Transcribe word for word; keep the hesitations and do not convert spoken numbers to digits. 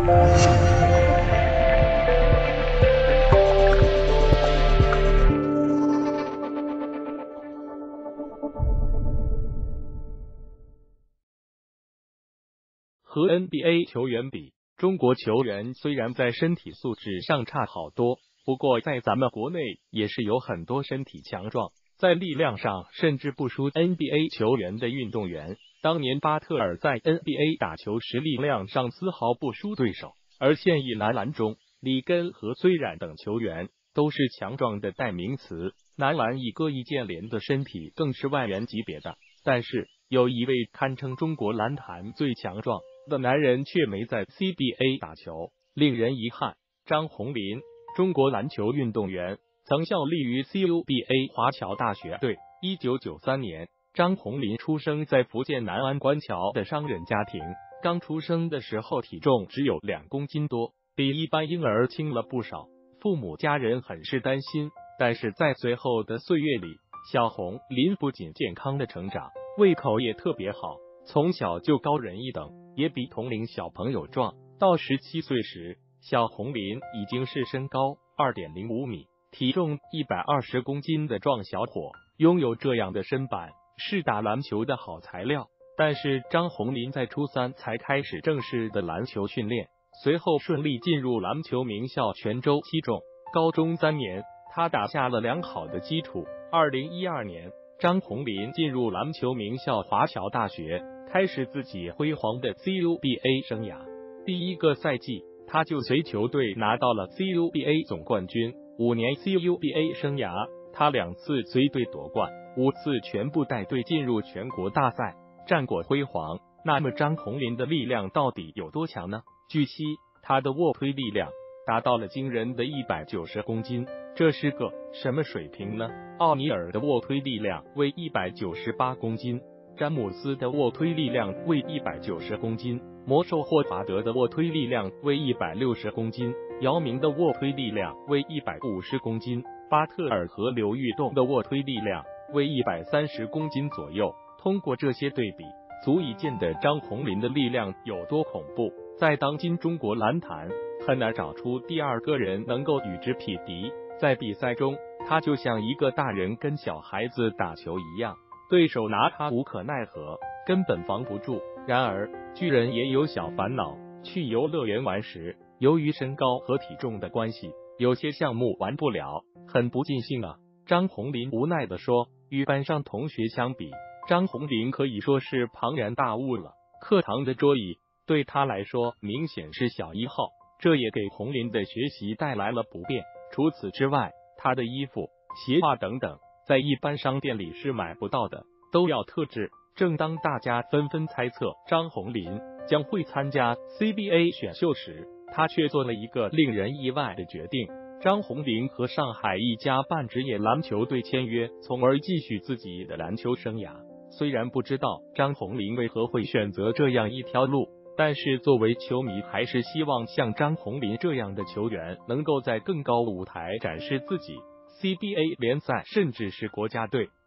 和 N B A 球员比，中国球员虽然在身体素质上差好多，不过在咱们国内也是有很多身体强壮，在力量上甚至不输 N B A 球员的运动员。当年巴特尔在 N B A 打球时力量上丝毫不输对手，而现役男篮中，里根和崔冉等球员都是强壮的代名词。男篮一哥易建联的身体更是外援级别的，但是有一位堪称中国篮坛最强壮的男人却没在 C B A 打球，令人遗憾。张宏林，中国篮球运动员，曾效力于 C U B A 华侨大学队。一九九三年，张宏林出生在福建南安官桥的商人家庭。刚出生的时候体重只有两公斤多，比一般婴儿轻了不少，父母家人很是担心。但是在随后的岁月里，小宏林不仅健康的成长，胃口也特别好，从小就高人一等，也比同龄小朋友壮。到十七岁时，小宏林已经是身高 二点零五米，体重一百二十公斤的壮小伙，拥有这样的身板是打篮球的好材料。但是张宏林在初三才开始正式的篮球训练，随后顺利进入篮球名校泉州七中。高中三年，他打下了良好的基础。二零一二年，张宏林进入篮球名校华侨大学，开始自己辉煌的 C U B A 生涯。第一个赛季，他就随球队拿到了 C U B A 总冠军。五年 C U B A 生涯，他两次随队夺冠，五次全部带队进入全国大赛，战果辉煌。那么张宏林的力量到底有多强呢？据悉，他的卧推力量达到了惊人的一百九十公斤，这是个什么水平呢？奥尼尔的卧推力量为一百九十八公斤，詹姆斯的卧推力量为一百九十公斤，魔兽霍华德的卧推力量为一百六十公斤，姚明的卧推力量为一百五十公斤，巴特尔和刘玉栋的卧推力量为一百三十公斤左右。通过这些对比，足以见得张宏林的力量有多恐怖。在当今中国篮坛，很难找出第二个人能够与之匹敌。在比赛中，他就像一个大人跟小孩子打球一样，对手拿他无可奈何，根本防不住。然而，巨人也有小烦恼，去游乐园玩时，由于身高和体重的关系，有些项目玩不了，很不尽兴啊。张宏林无奈地说，与班上同学相比，张宏林可以说是庞然大物了。课堂的桌椅对他来说明显是小一号，这也给宏林的学习带来了不便。除此之外，他的衣服、鞋袜等等，在一般商店里是买不到的，都要特制。正当大家纷纷猜测张宏林将会参加 C B A 选秀时，他却做了一个令人意外的决定。张宏林和上海一家半职业篮球队签约，从而继续自己的篮球生涯。虽然不知道张宏林为何会选择这样一条路，但是作为球迷，还是希望像张宏林这样的球员能够在更高舞台展示自己， C B A 联赛甚至是国家队。